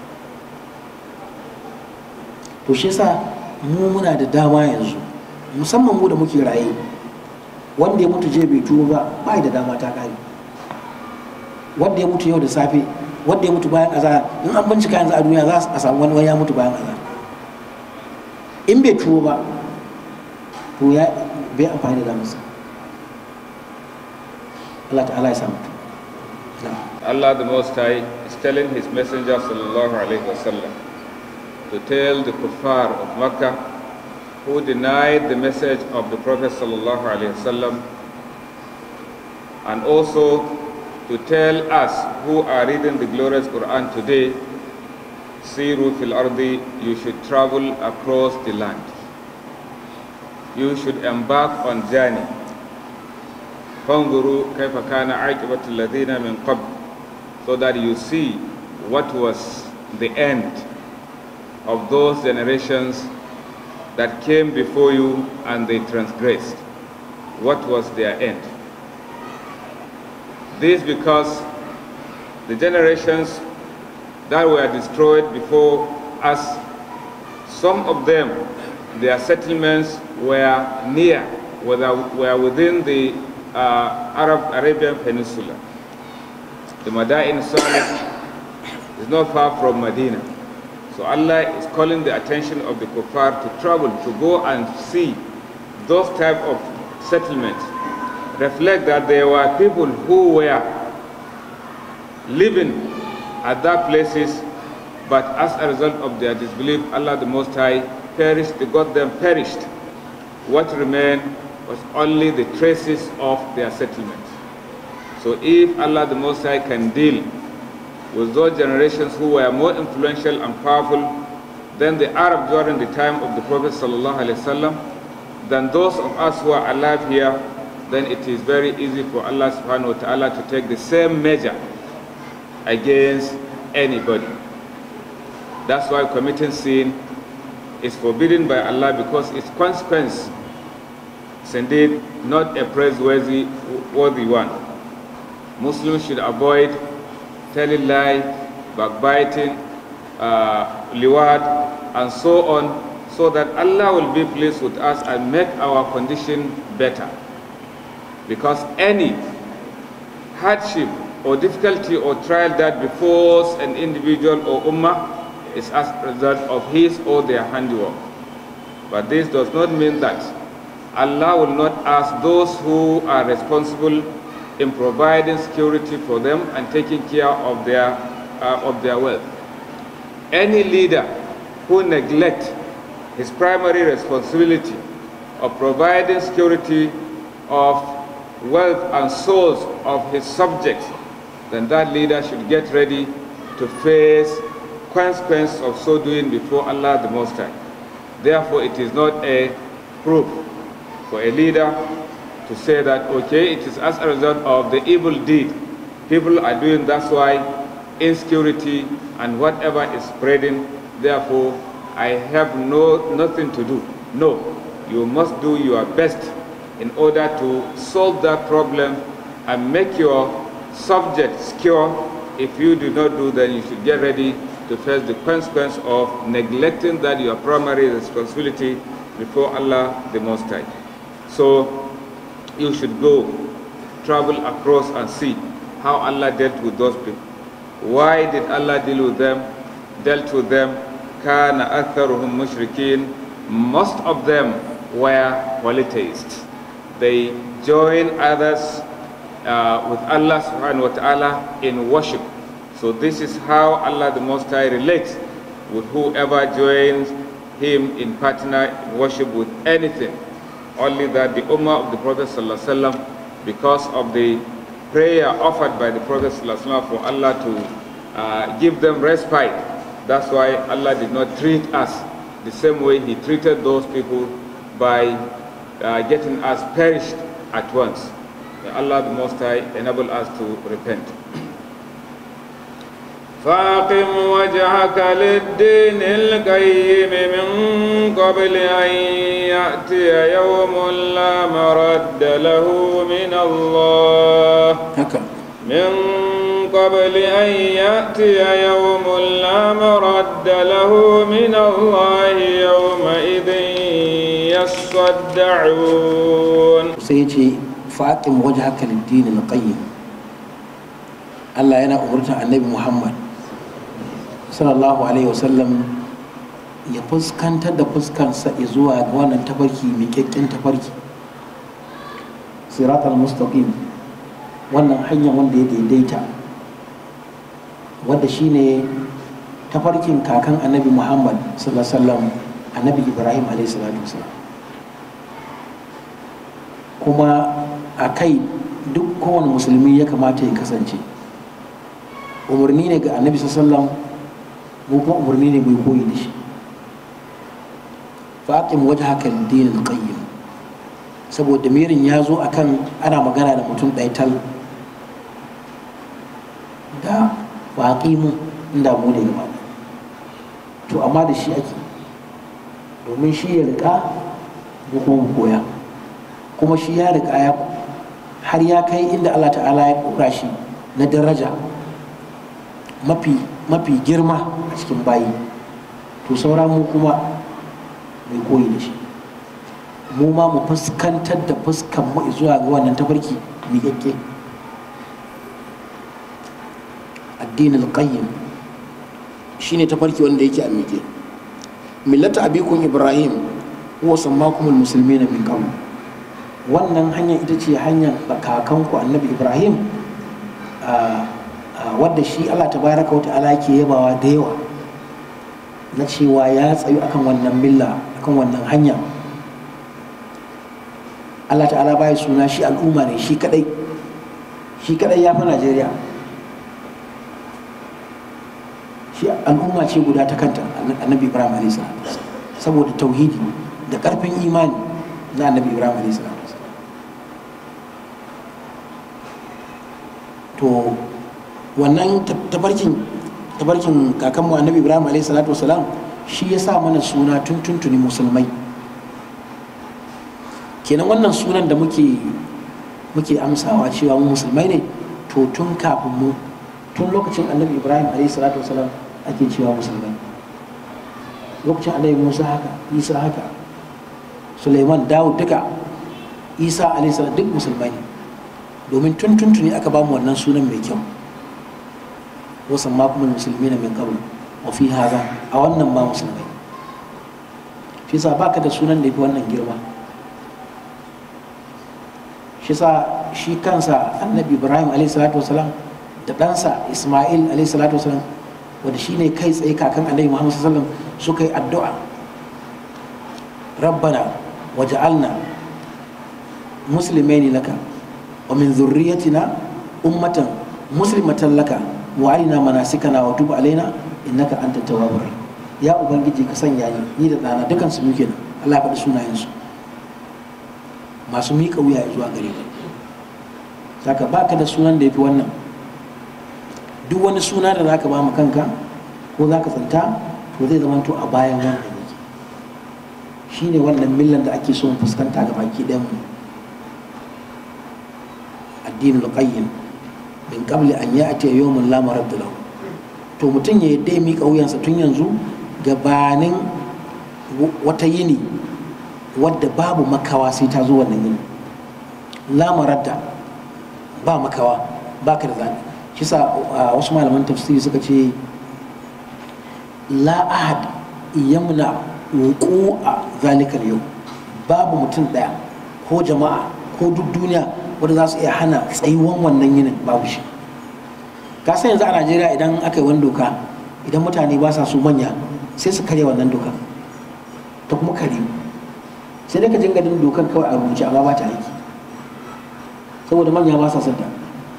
To shi yasa mu muna da dama yanzu, musamman mu da muke raye, wanda ya mutu je bai tuba ba bai da dama ta kare. Wanda ya mutu yau da safe, wanda ya mutu bayan azahar, in an bincika yanzu a duniya za a samu wani ya mutu bayan azahar. In bai tuba ba to ya bai amfani da damarsa. Allah ta'ala ya samu. Allah the Most High is telling His Messenger sallallahu alaihi wasallam to tell the kuffar of Makkah who denied the message of the Prophet sallallahu alaihi wasallam, and also to tell us who are reading the glorious Quran today, Siru fil ardi, you should travel across the land. You should embark on journey. فانظروا كيف كان عاقبة الذين من قبل, so that you see what was the end of those generations that came before you and they transgressed. What was their end? This because the generations that were destroyed before us, some of them, their settlements were near, were within the uh, Arab Arabian Peninsula. The Madain Salih is not far from Medina. So Allah is calling the attention of the kuffar to travel, to go and see those type of settlements. Reflect that there were people who were living at that places, but as a result of their disbelief, Allah the Most High perished, the God them perished. What remained was only the traces of their settlements. So if Allah the Most High can deal with those generations who were more influential and powerful than the Arab during the time of the Prophet ﷺ, than those of us who are alive here, then it is very easy for Allah subhanahu wa ta'ala to take the same measure against anybody. That's why committing sin is forbidden by Allah because its consequence is indeed not a praiseworthy worthy one. Muslims should avoid telling lies, backbiting, uh, liwat, and so on, so that Allah will be pleased with us and make our condition better. Because any hardship or difficulty or trial that befalls an individual or ummah is as a result of his or their handiwork. But this does not mean that Allah will not ask those who are responsible in providing security for them and taking care of their, uh, of their wealth. Any leader who neglects his primary responsibility of providing security of wealth and souls of his subjects, then that leader should get ready to face consequences of so doing before Allah the Most High. Therefore, it is not a proof for a leader to say that, okay, it is as a result of the evil deed people are doing, that's why insecurity and whatever is spreading, therefore I have no nothing to do. No, you must do your best in order to solve that problem and make your subject secure. If you do not do, then you should get ready to face the consequence of neglecting that your primary responsibility before Allah the Most High. So you should go, travel across and see how Allah dealt with those people. Why did Allah deal with them, dealt with them? كَانَ أَكْثَرُهُمْ مُشْرِكِينَ. Most of them were polytheists. They join others uh, with Allah subhanahu wa ta'ala in worship. So this is how Allah the Most High relates with whoever joins him in partner in worship with anything. Only that the Ummah of the Prophet sallallahu alaihi wasallam, because of the prayer offered by the Prophet sallallahu alaihi wasallam for Allah to uh, give them respite, that's why Allah did not treat us the same way he treated those people by uh, getting us perished at once. May Allah the Most High enable us to repent. فَأَقِمْ وَجْهَكَ لِلدِّينِ الْقَيِّمِ مِنْ قَبْلِ أَنْ يَأْتِيَ يَوْمٌ لَا مَرَدَّ لَهُ مِنَ اللَّهِ مِنْ قَبْلِ أَنْ يَأْتِيَ يَوْمٌ لَا مَرَدَّ لَهُ مِنَ اللَّهِ يَوْمَئِذٍ يَصَّدَّعُونَ. سيجي فَأَقِمْ وَجْهَكَ لِلدِّينِ الْقَيِّمِ. Allah yana umurtar annabi Muhammad sallallahu alaihi wasallam ya fuskantar da fuskansa zuwa ga wannan tafarki miƙaƙƙen tafarki, siratal mustaqim, wannan hanyar wanda ya daidaita, wanda shine tafarkin kakan annabi Muhammad sallallahu alaihi wasallam, annabi Ibrahim alaihi salatu wasallam. Kuma a kai duk kowane musulmi ya kamata ya kasance. Umarni ne ga annabi sallallahu alaihi wasallam, mu kuma umarni ne mai koyi da shi. Faqim wajhaka lid-din al-qayyim, saboda mirin ya zo akan ana magana da mutum ɗaya tal, da faqimu inda mu ne gaba. To amma da shi ake, domin shi ya rika mu kuma mu koya, kuma shi ya rika ya har ya kai inda Allah ta'ala ya kura shi na daraja mafi mafi girma a cikin bayi. To saura mu kuma mai koyi da shi, mu ma mu fuskantar da fuskan mu zuwa ga wannan tafarki miƙaƙƙe. Addinin qayyim shine tafarki wanda yake a miƙe. Millata abikum Ibrahim huwa sammakumul muslimina min qabl. Wannan hanya ita ce hanyar kakanku annabi Ibrahim, wadda shi Allah tabaraka wa ta'ala ke yabawa da yawa na cewa ya tsayu akan wannan milla, akan wannan hanya. Allah ta'ala bai suna shi al'umma ne, shi kadai shi kadai ya fi Najeriya. Shi al'umma ce guda ta kanta, annabi Ibrahim alaihi salam, saboda tauhidi da karfin imani na annabi Ibrahim alaihi salam. To wannan tabarkin tabarkin kakanmu annabi Ibrahim alaihi salatu wasalam shi ya sa mana suna tun tuntuni musulmai. Kenan wannan sunan da muke muke amsawa cewa mu musulmai ne, to tun kafin mu, tun lokacin annabi Ibrahim alaihi salatu wasalam ake cewa musulmai, lokacin annabi Musa haka, Isa haka, Suleiman, Dawud, duka Isa alaihi salam duk musulmai ne, domin tun tuntuni aka ba mu wannan sunan mai kyau. Wasan ma kuma musulmi na min qabl wa fi hadha, a wannan ma musulmai. Shi sa baka da sunan da yafi wannan girma. Shi sa shi kansa annabi Ibrahim alaihi salatu wasalam da ɗansa Ismail alaihi salatu wasalam, wanda shine kai tsaye kakan annabi Muhammad sallallahu alaihi wasallam, suka yi addu'a, rabbana waj'alna muslimaini laka wa min dhurriyyatina ummatan muslimatan laka wa arina manasikana wa tub alaina innaka antat tawwabur rahim. Ya ubangiji ka sanya ni ni da ɗana dukan su muke nan, Allah ya faɗi sunayen su masu miƙa wuya zuwa gare ka. Saka baka da sunan da yafi wannan. Duk wani suna da zaka ba mu kanka ko zaka tsanta, to zai zama to a bayan wannan yake. Shine wannan millan da ake so mu fuskanta ga baki ɗayan mu. Addinul qayyim min qabli an ya'ti yawmun la maradda lahu. To mutum ya yadda ya miƙa wuyansa tun yanzu gabanin wata yini wadda babu makawa sai ta zo wannan yini. La maradda, ba makawa, baka da zaɓi. Shi sa wasu malaman tafsiri suka ce la ahad yamna wuqu'a zalikal yau, babu mutum ɗaya ko jama'a ko duk duniya wanda za su iya hana tsayuwan wannan yinin, babu shi. Ka san yanzu a Najeriya idan aka yi wani doka, idan mutane ba sa su manya sai su karya wannan doka, ta kuma kare, sai dai ka jinga din dokan kawai a rubuce amma ba ta aiki saboda manya ba sa son ta,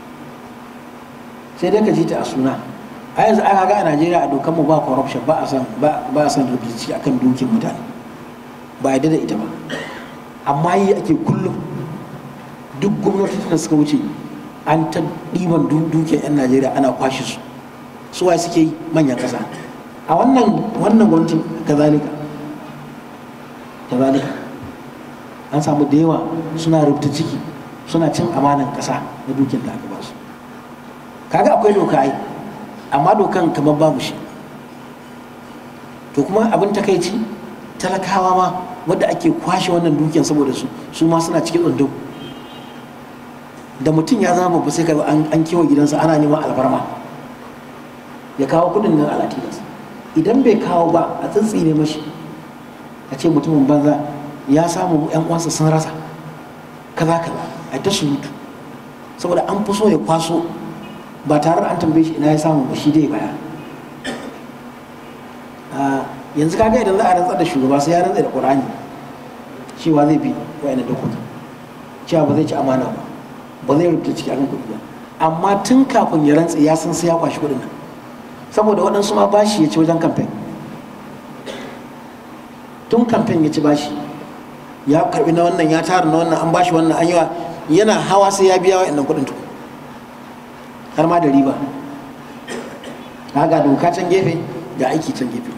sai dai ka ji ta a suna. A yanzu aka ga a Najeriya a dokan mu ba corruption, ba a san ba a san rubuci akan dukin mutane, ba a da ita ba, amma yi ake kullum. Duk gwamnatocin da suka wuce an ta ɗiban dukiyar 'yan Najeriya ana kwashe su, su waye suke yi? Manyan ƙasa. A wannan wannan gwamnatin kazalika kazalika an samu da yawa suna rubuta ciki, suna cin amanan ƙasa na dukiyar da aka ba su. Kaga akwai doka ai, amma dokan kamar babu shi. To kuma abin takaici, talakawa ma wadda ake kwashe wannan dukiyar saboda su, su ma suna cikin tsundum. Da mutum ya zama babba sai ka an kewa gidansa ana neman alfarma ya kawo kudin nan alatilas, idan bai kawo ba a tsintsine mashi, a ce mutumin banza ya samu yan uwansa sun rasa kaza kaza, a ta surutu saboda an fi so ya kwaso ba tare da an tambaye shi ina ya samu ba, shi dai baya. Yanzu kaga idan za a rantsar da shugaba sai ya rantsar da Qur'ani cewa zai bi wa'ina dokoki, cewa ba zai ci amana ba, ba zai rubuta ciki akan kuɗi ba. Amma tun kafin ya rantsa ya san sai ya kwashi kuɗin nan, saboda waɗansu ma bashi ya ci wajen kamfen. Tun kamfen ya ci bashi, ya karbi na wannan, ya tara na wannan, an bashi wannan, an yawa, yana hawa sai ya biya wa'annan kuɗin to har ma da riba. Ga doka can gefe ga aiki can gefe.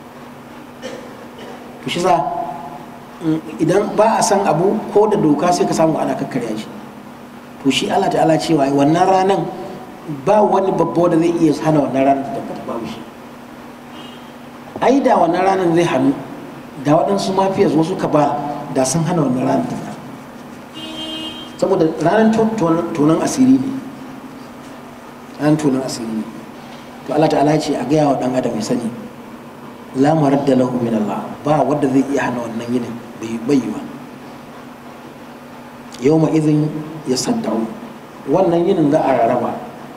To shi sa idan ba a san abu ko da doka sai ka samu ana kakkarya shi. To shi Allah ta'ala cewa wannan ranan ba wani babba da zai iya hana wannan ranar ta tabbata, babu shi. Ai da wannan ranar zai hannu, da waɗansu mafiyas wasu ka ba da sun hana wannan ranar ta tabbata, saboda ranar tonon asiri ne, ranar tonon asiri ne. To Allah ta'ala ce a gaya wa ɗan adam ya sani la maradda lahu min Allah, ba wanda zai iya hana wannan yinin, bai bayyana. Yawma idhin yasadda'u, wannan yinin za a rarraba,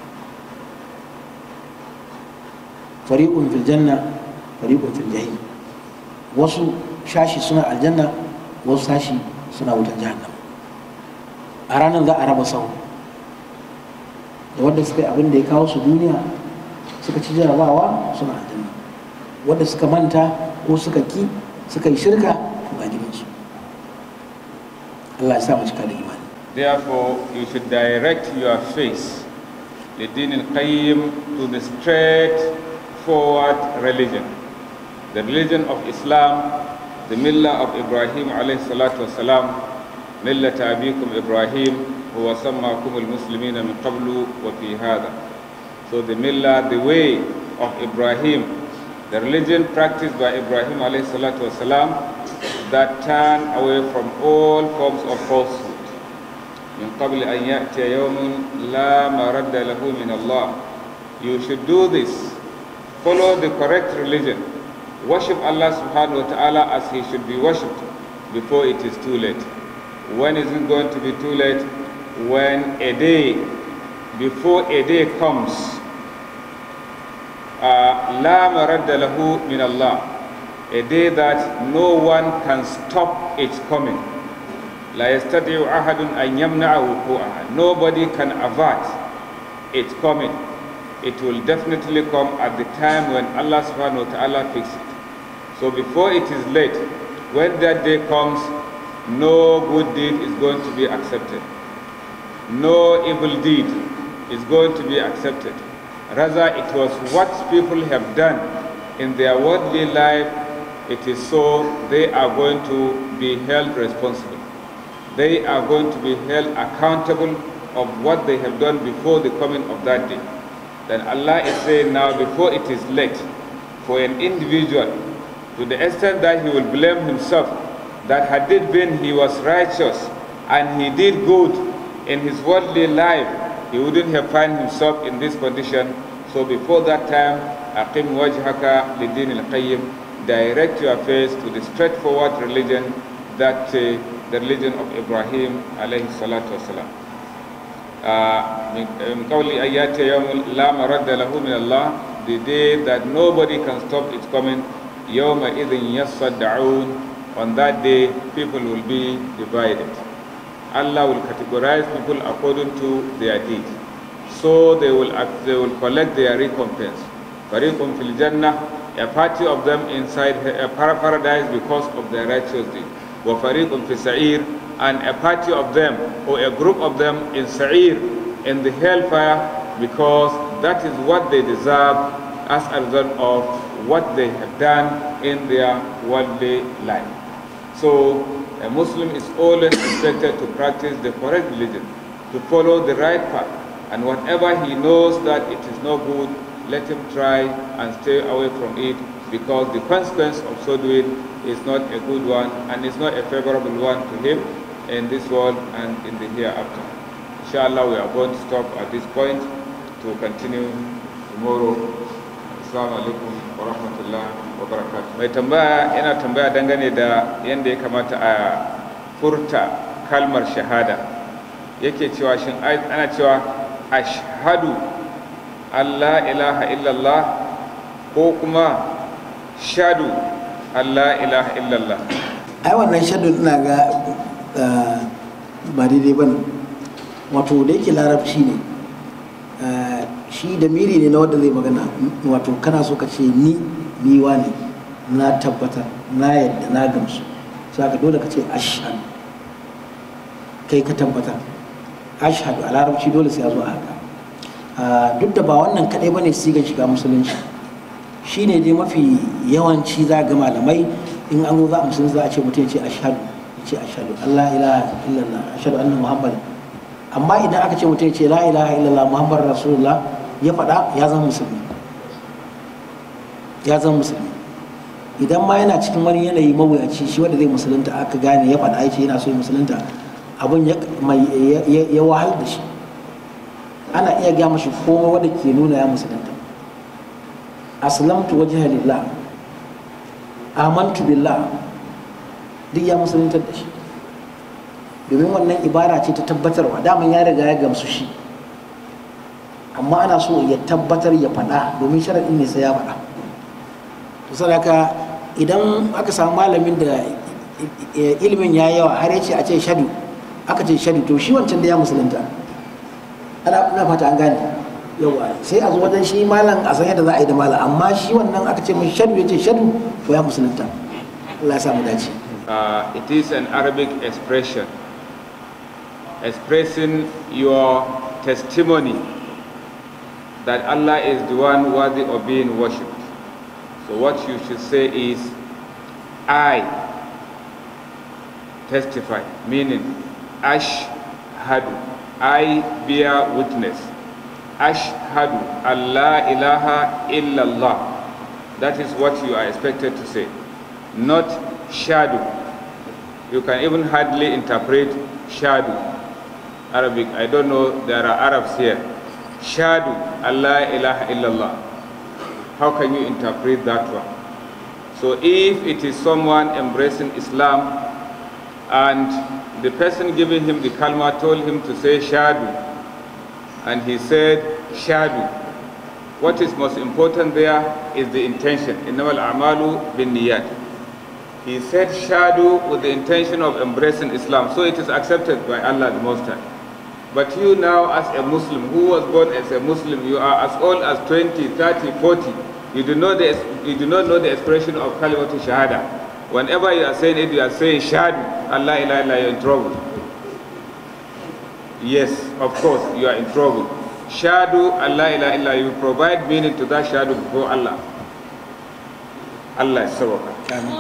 fariqun fil janna fariqun fil jahim, wasu shashi suna aljanna, wasu sashi suna wutan jahannam. A ranar za a raba sau da wanda suka yi abin da ya kawo su duniya suka ci jarabawa suna aljanna, wanda suka manta ko suka ki suka yi shirka ga gidansu. Allah ya sa mu cika da imani. Therefore, you should direct your face, the Din al-Qayyim, to the straightforward religion. the religion of Islam, the millah of Ibrahim alayhi salatu wasalam, millata abikum Ibrahim, huwa sammakum al-muslimina min qablu wa fi hadha. So the millah, the way of Ibrahim, the religion practiced by Ibrahim alayhi salatu wasalam, that turn away from all forms of falsehood. من قبل أن يأتي يوم لا مرد له من الله. You should do this. Follow the correct religion. Worship Allah subhanahu wa ta'ala as He should be worshipped before it is too late. When is it going to be too late? When a day, before a day comes, لا مرد له من الله, a day that no one can stop its coming. لا يستطيع أحد أن يمنع وقوعها. Nobody can avert its coming. It will definitely come at the time when Allah subhanahu wa ta'ala fixes it. So before it is late, when that day comes, no good deed is going to be accepted. No evil deed is going to be accepted. Rather, it was what people have done in their worldly life. It is so they are going to be held responsible. They are going to be held accountable of what they have done before the coming of that day. Then Allah is saying now, before it is late, for an individual, to the extent that he will blame himself, that had it been he was righteous and he did good in his worldly life, he wouldn't have found himself in this condition. So before that time, aqim wajhaka lidin al-qayyim, direct your face to the straightforward religion, that uh, the religion of Ibrahim alayhi salatu wasalam. من قول آيات يوم لا مرد له من الله, the day that nobody can stop its coming. يومئذ يصدعون, on that day people will be divided. Allah will categorize people according to their deeds. So they will act, they will collect their recompense. فريق في الجنة, a party of them inside a paradise because of their righteous deeds. وفريق في سعير, and a party of them or a group of them in Sa'ir, in the hellfire, because that is what they deserve as a result of what they have done in their worldly life. So a Muslim is always expected to practice the correct religion, to follow the right path, and whatever he knows that it is no good, let him try and stay away from it, because the consequence of so doing is not a good one, and is not a favorable one to him in this world and in the hereafter. Inshallah, we are going to stop at this point to continue tomorrow. Assalamu alaikum wa rahmatullah wa barakatuh. Mai tambaya yana tambaya dangane da yadda ya kamata a furta kalmar shahada. Yake cewa shin ana cewa ashhadu an la ilaha illallah ko kuma shadu an la ilaha illallah? Ai wannan shadu ina ga ba daidai ba ne, wato da yake larabci ne, shi da miri ne na wanda zai magana, wato kana so ka ce ni niwa ne, na tabbatar, na yadda, na gamsu, sai ka dole ka ce ashhadu, kai ka tabbatar. Ashhadu a larabci dole sai ya zo a haka. Duk da ba wannan kadai bane sigar shiga musulunci, shine dai mafi yawanci za ga malamai in an zo za a musulunci za a ce mutum ya ce ashhadu, ce ashhadu Allah ilaha illallah, ashhadu anna muhammad. Amma idan aka ce mutum ya ce la ilaha illallah muhammad rasulullah, ya faɗa ya zama musulmi, ya zama musulmi. Idan ma yana cikin wani yanayi mawuyaci, shi wanda zai musulunta aka gane ya faɗa ya ce yana so ya musulunta, abin ya wahal da shi, ana iya gaya mashi komai wanda ke nuna ya musulunta. Aslamtu wajha lillah, amantu billah, duk ya musuluntar da shi, domin wannan ibara ce ta tabbatarwa, daman ya riga ya gamsu shi, amma ana so ya tabbatar ya faɗa, domin sharaɗin ne sai ya faɗa. To sadaka idan aka samu malamin da ilimin ya yawa har ya ce a ce shadu, aka ce shadu, to shi wancan da ya musulunta, ana fata an gane yawa, sai a zo wajen shi malam a san yadda za a yi da malam, amma shi wannan aka ce mai shadu ya ce shadu, to ya musulunta. Allah ya samu dace. Uh, it is an Arabic expression expressing your testimony that Allah is the one worthy of being worshipped. So what you should say is, I testify, meaning ashhadu, I bear witness. Ashhadu Allah ilaha illallah. That is what you are expected to say, not shadu. You can even hardly interpret shadu. Arabic, I don't know, there are Arabs here. Shadu Allah ilaha illallah. How can you interpret that one? So if it is someone embracing Islam and the person giving him the kalma told him to say shadu, and he said shadu, what is most important there is the intention. Innamal a'malu bin niyat. He said shadu with the intention of embracing Islam, so it is accepted by Allah the Most High. But you now, as a Muslim who was born as a Muslim, you are as old as twenty, thirty, forty. You do not the, you do not know the expression of kalimatu shahada. Whenever you are saying it, you are saying shahadu Allah ilaha illallah, you are in trouble. Yes, of course, you are in trouble. Shahadu Allah ilaha illallah, you provide meaning to that shahadu before Allah. Allah is sabaka.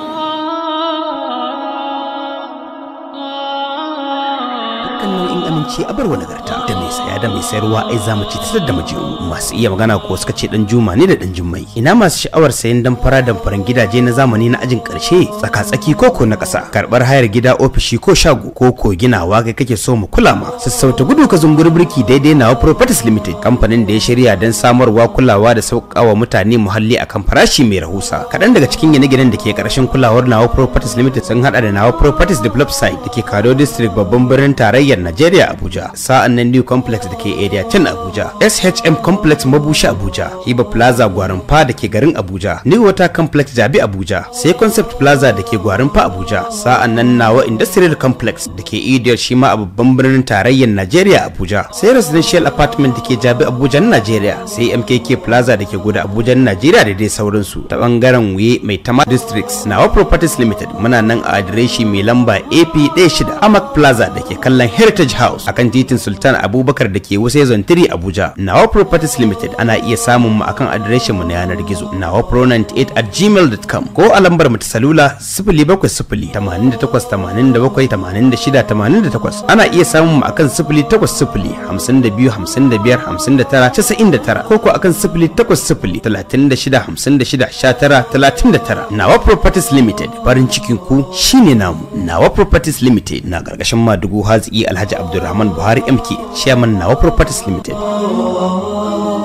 nau'in aminci a barwa nagarta da mai saya da mai sayarwa ai zamu ci tsar da majiyu masu iya magana ko suka ce dan juma ne da dan jummai. Ina masu sha'awar sayan dan fara dan faran gidaje na zamani na ajin karshe tsaka-tsaki koko na kasa, karbar hayar gida ofishi ko shago ko ko ginawa kai kake so mu kula ma, sassauta gudu ka zumbur birki daidai nawa Properties Limited, kamfanin da ya shirya dan samarwa kulawa da sauƙawa mutane muhalli akan farashi mai rahusa. Kaɗan daga cikin gine-ginen da ke ƙarshen kulawar nawa Properties Limited sun hada da nawa Properties Develop Site da ke Kado District babban birnin tarayya Najeriya Abuja, sa'an nan New Complex da ke Area ten Abuja, S H M Complex Mabushi Abuja, Hiba Plaza Gwarinpa da ke garin Abuja, New Water Complex Jabi Abuja, sai Concept Plaza da ke Gwarinpa Abuja, sa'an nan nawa Industrial Complex da ke Idiyar Shima a babban birnin tarayyar Najeriya Abuja, sai Residential Apartment da ke Jabi Abuja Najeriya, sai M K K Plaza da ke Goda Abuja Najeriya da dai sauransu. Ta bangaren Wuye Mai Tama Districts, nawa Properties Limited muna nan a adireshi mai lamba A P sixteen Amak Plaza da ke kallon Heritage House akan titin Sultan Abubakar da ke Wuse Zone three Abuja. Nawa Properties Limited ana iya samun mu akan adireshin mu na yanar gizo nawa pro ninety-eight at gmail dot com ko a lambar mu ta salula zero seven zero eight eight eight seven eight six eight takwas. Ana iya samun mu akan zero eight zero zero five two five five nine nine nine ko ko akan zero eight zero zero three six five six one nine three nine. Nawa Properties Limited, farin cikin ku shine namu. Nawa Properties Limited na gargashin Madugu Haziki Alhaji Abdulrahman Buhari M K, Chairman Nawa Properties Limited.